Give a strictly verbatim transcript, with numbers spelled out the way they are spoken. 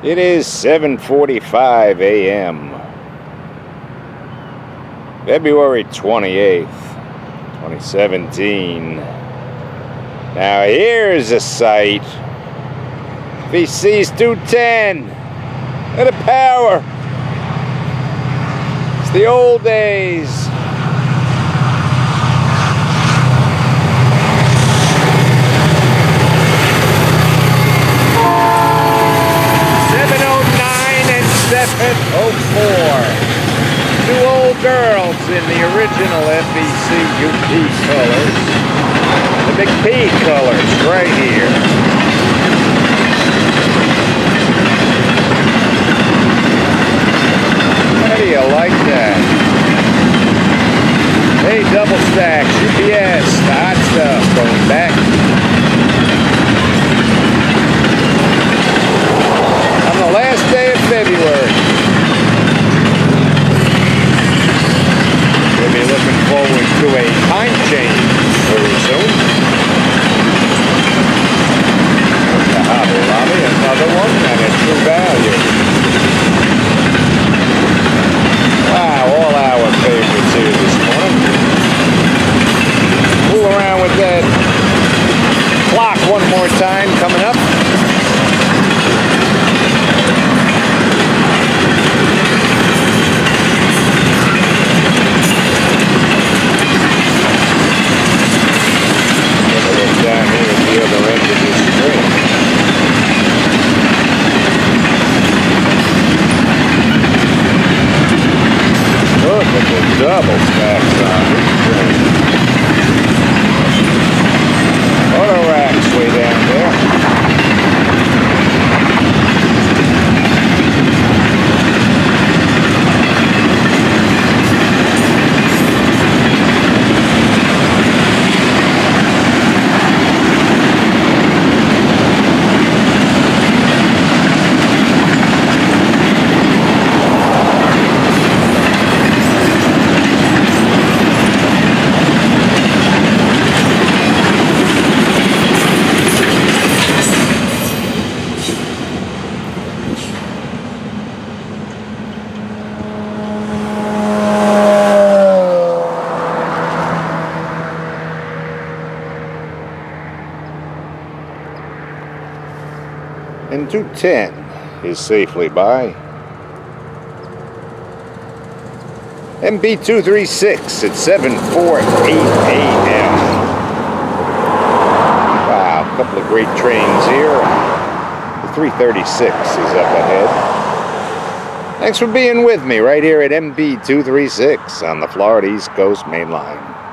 It is seven forty-five A M February twenty-eighth, twenty seventeen. Now here's a sight. F E C two ten. Look at the power. It's the old days. seven oh four. Two old girls in the original F E C U P colors. The big P colors right here. How do you like that? Hey, double stacks, U P S, the hot stuff going back. On the last day of February. We'll be looking forward to a time change very soon. The Hobby Lobby, another one at a true value. Wow, all our favorites here this morning. Fool around with that clock one more time coming up. Down here at the other end of this screen. Look at the double stacks on this screen. Auto racks way down there. And two ten is safely by. M B two thirty-six at seven forty-eight A M Wow, a couple of great trains here. The three thirty-six is up ahead. Thanks for being with me right here at M B two thirty-six on the Florida East Coast Main Line.